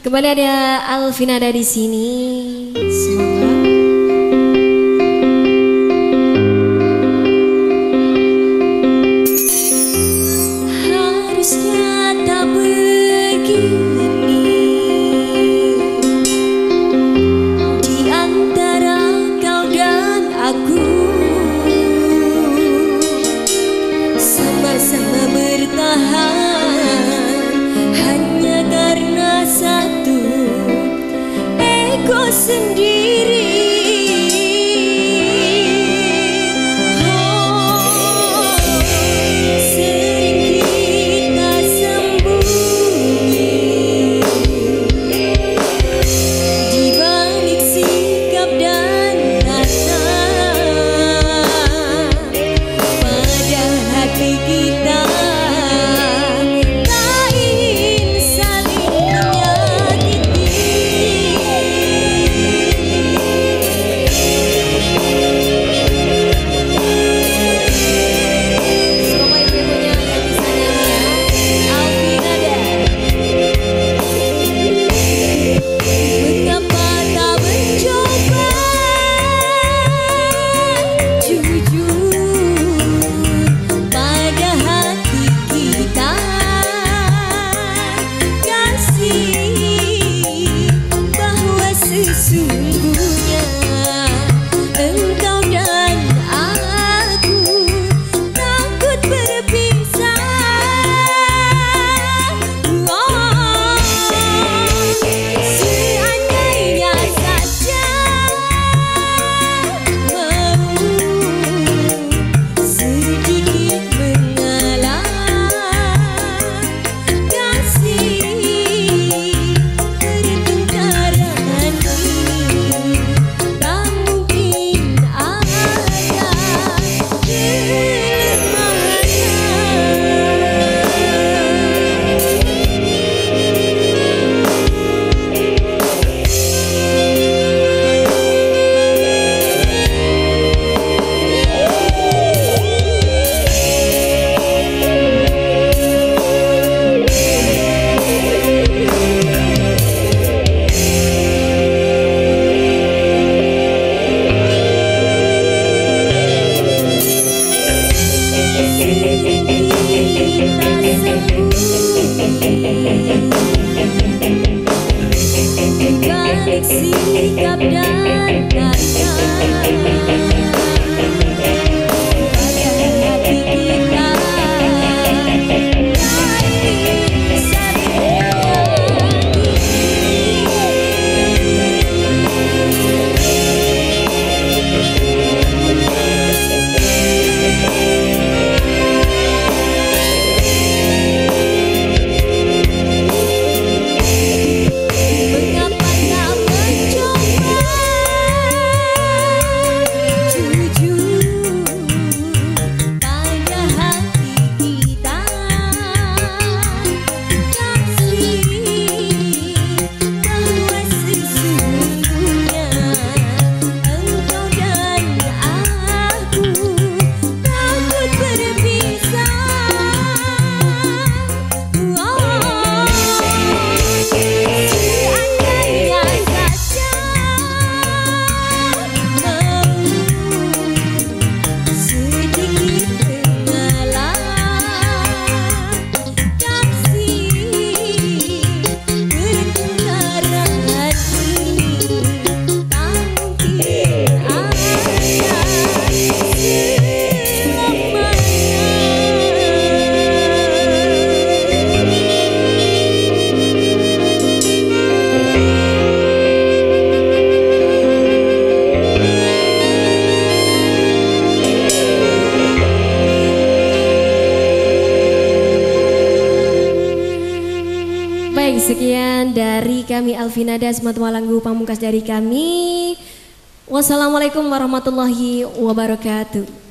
Kembali ada Alfinada di sini. Semoga harusnya tak begini di antara kau dan aku, sama-sama bertahan hanya karena satu ego sendiri. Sering kita sembunyi di balik sikap dan kata, pada hati kita sesungguhnya engkau dan aku takut berpisah. Seandainya saja mau sedikit mengalah kasih pertengkaran tak mungkin ada balik sikap dan kata, pada hati kita lain saling Baik, sekian dari kami Alfinada, semua lagu pamungkas dari kami. Wassalamualaikum warahmatullahi wabarakatuh.